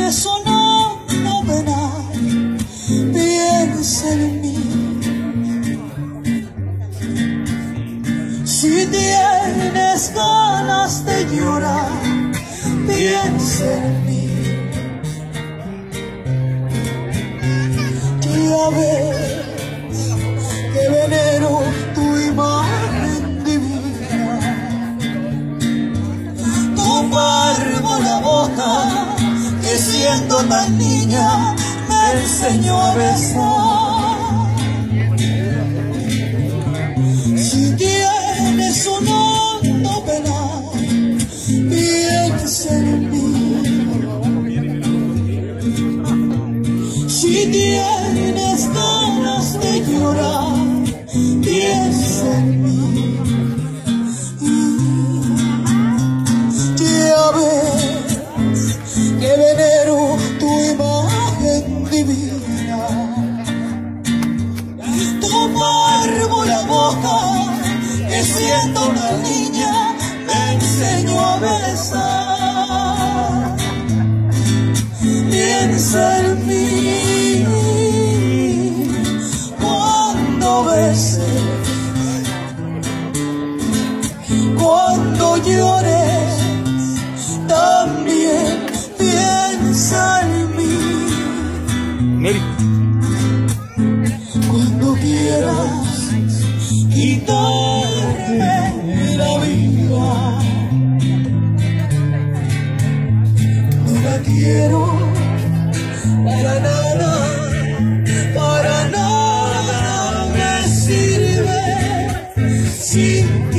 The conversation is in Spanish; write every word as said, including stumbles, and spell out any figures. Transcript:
eso no, no penar, piensa en mí. Si tienes ganas de llorar, piensa en mí. Ya ves que venero tu imagen divina, tu párvula boca que siendo tan niña me enseñó a besar. Si tienes un hondo penal, piensa en mí. Si tienes ganas de llorar, piensa en mí. Ya ves que venero tu imagen divina, tu párvula boca que siendo una niña me enseñó a besar. Piensa en mí cuando beses, cuando llores, también piensa en mí. Neri. Cuando quieras quitarme la vida, no la quiero para nada, para nada me sirve sin ti.